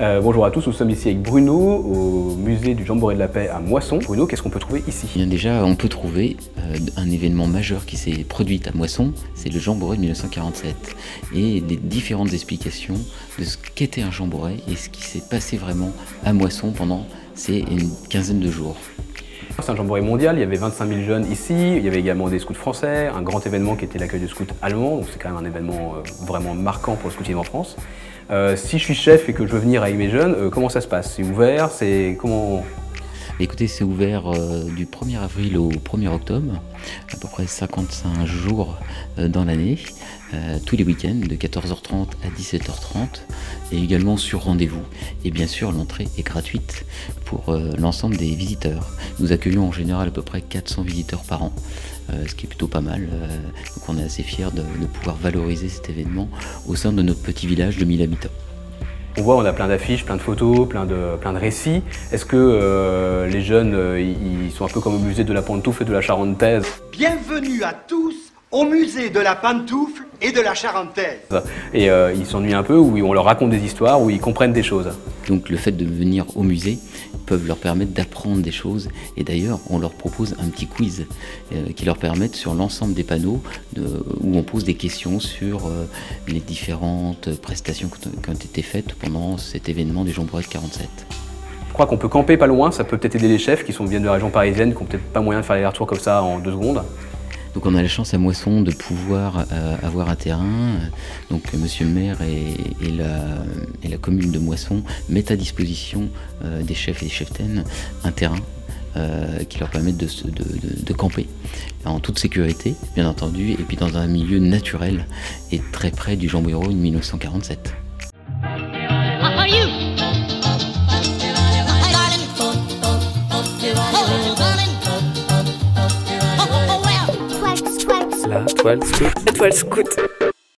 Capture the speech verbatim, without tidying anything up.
Euh, bonjour à tous, nous sommes ici avec Bruno au musée du Jamboree de la Paix à Moisson. Bruno, qu'est-ce qu'on peut trouver ici? Bien déjà, on peut trouver euh, un événement majeur qui s'est produit à Moisson, c'est le Jamboree de mille neuf cent quarante-sept. Et les différentes explications de ce qu'était un Jamboree et ce qui s'est passé vraiment à Moisson pendant ces une quinzaine de jours. C'est un Jamboree mondial, il y avait vingt-cinq mille jeunes ici, il y avait également des scouts français, un grand événement qui était l'accueil de scouts allemands, donc c'est quand même un événement euh, vraiment marquant pour le scoutisme en France. Euh, si je suis chef et que je veux venir avec mes jeunes, euh, comment ça se passe? C'est ouvert? C'est comment? Écoutez, c'est ouvert euh, du premier avril au premier octobre, à peu près cinquante-cinq jours euh, dans l'année, euh, tous les week-ends de quatorze heures trente à dix-sept heures trente et également sur rendez-vous. Et bien sûr, l'entrée est gratuite pour euh, l'ensemble des visiteurs. Nous accueillons en général à peu près quatre cents visiteurs par an, euh, ce qui est plutôt pas mal. Euh, donc on est assez fiers de, de pouvoir valoriser cet événement au sein de notre petit village de mille habitants. On voit, on a plein d'affiches, plein de photos, plein de, plein de récits. Est-ce que euh, les jeunes, euh, ils sont un peu comme au musée de la Pantoufle et de la Charentaise? Bienvenue à tous au musée de la Pantoufle et de la Charentaise. Et euh, ils s'ennuient un peu, où on leur raconte des histoires, où ils comprennent des choses. Donc le fait de venir au musée peuvent leur permettre d'apprendre des choses. Et d'ailleurs, on leur propose un petit quiz euh, qui leur permettent sur l'ensemble des panneaux de, où on pose des questions sur euh, les différentes prestations qui ont été faites pendant cet événement du Jamboree de quarante-sept. Je crois qu'on peut camper pas loin, ça peut peut-être aider les chefs qui sont, viennent de la région parisienne, qui n'ont peut-être pas moyen de faire les retours comme ça en deux secondes. Donc on a la chance à Moisson de pouvoir euh, avoir un terrain. Donc Monsieur le maire et, et, la, et la commune de Moisson mettent à disposition euh, des chefs et des cheftaines un terrain euh, qui leur permet de, de, de, de camper en toute sécurité, bien entendu, et puis dans un milieu naturel et très près du Jamboree de mille neuf cent quarante-sept. La toile scout. La toile scout.